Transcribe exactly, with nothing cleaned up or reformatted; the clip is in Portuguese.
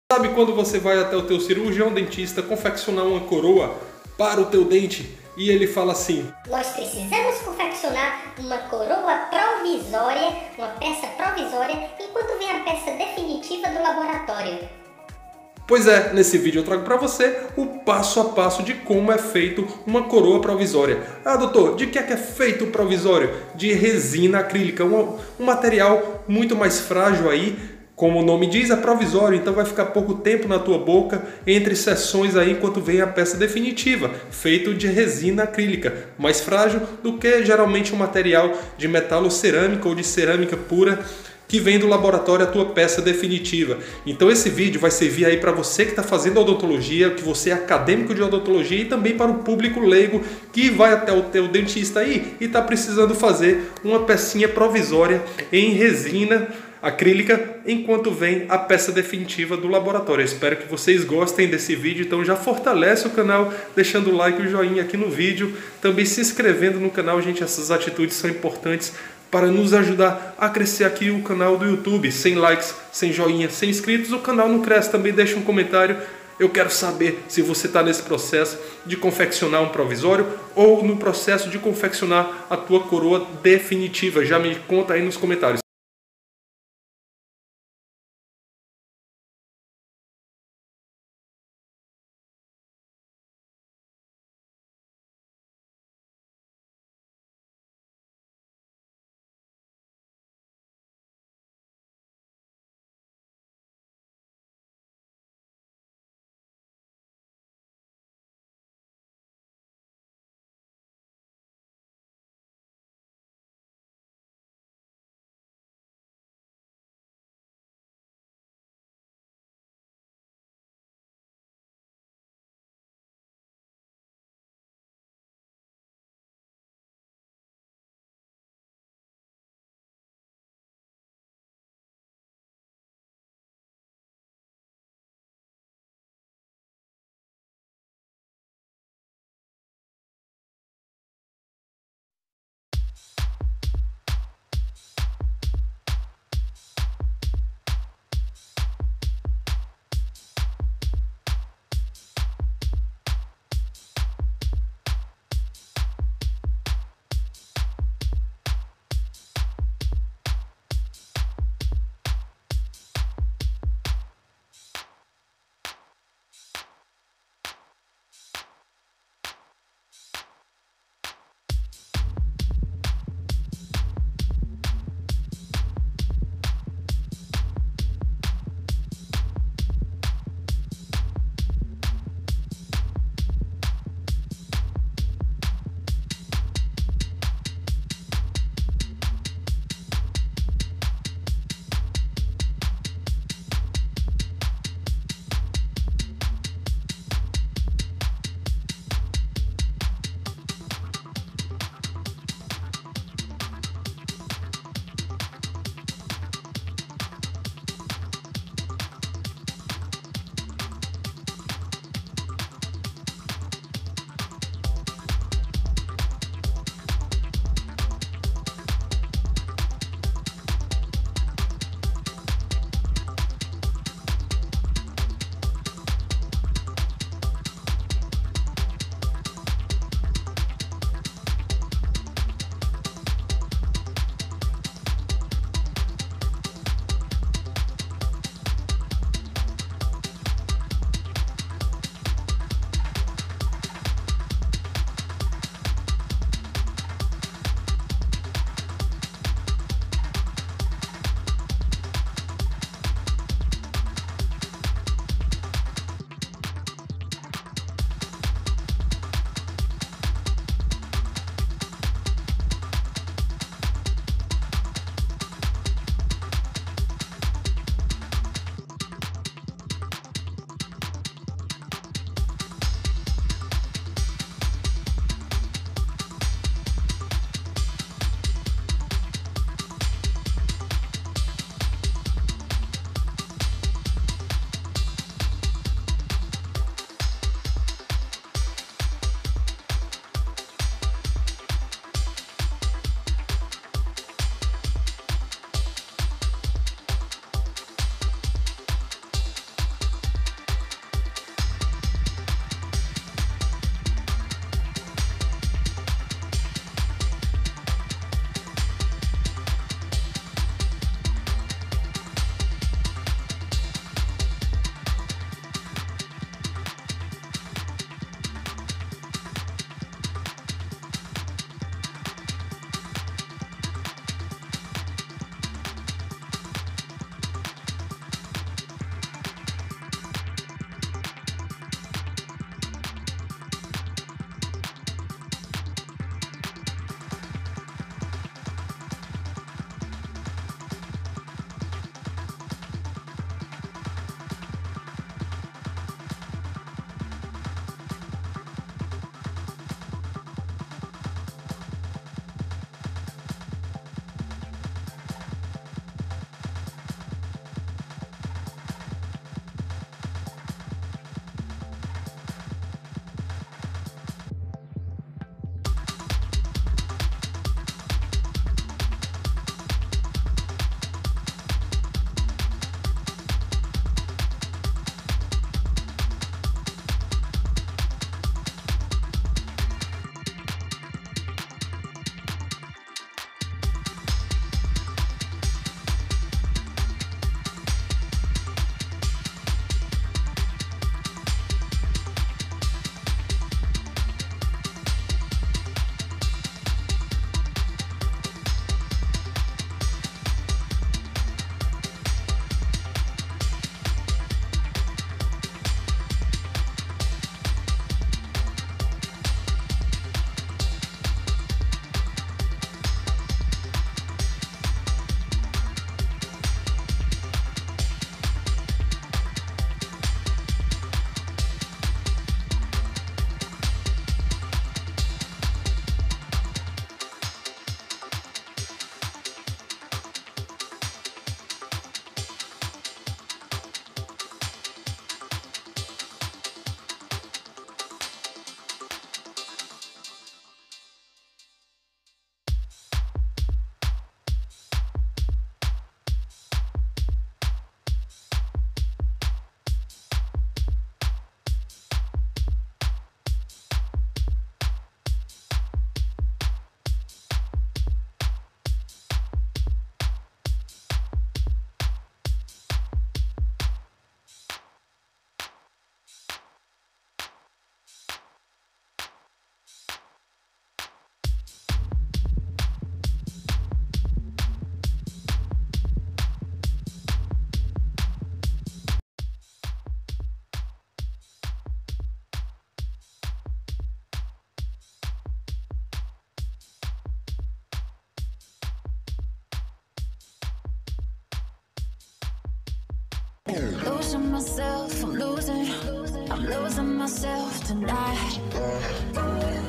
Sabe quando você vai até o teu cirurgião dentista confeccionar uma coroa para o teu dente e ele fala assim: nós precisamos confeccionar uma coroa provisória, uma peça provisória, enquanto vem a peça definitiva do laboratório. Pois é, nesse vídeo eu trago para você o passo a passo de como é feito uma coroa provisória. Ah, doutor, de que é que é feito o provisório? De resina acrílica, um, um material muito mais frágil aí. Como o nome diz, é provisório, então vai ficar pouco tempo na tua boca entre sessões aí enquanto vem a peça definitiva, feito de resina acrílica, mais frágil do que geralmente um material de metalocerâmica ou de cerâmica pura que vem do laboratório a tua peça definitiva. Então esse vídeo vai servir aí para você que está fazendo odontologia, que você é acadêmico de odontologia, e também para o público leigo que vai até o teu dentista aí e está precisando fazer uma pecinha provisória em resina acrílica enquanto vem a peça definitiva do laboratório. Eu espero que vocês gostem desse vídeo, então já fortalece o canal deixando o like e o joinha aqui no vídeo, também se inscrevendo no canal, gente, essas atitudes são importantes para nos ajudar a crescer aqui o canal do YouTube. Sem likes, sem joinha, sem inscritos, o canal não cresce. Também deixa um comentário. Eu quero saber se você está nesse processo de confeccionar um provisório ou no processo de confeccionar a tua coroa definitiva. Já me conta aí nos comentários. Losing myself, I'm losing, I'm losing myself tonight.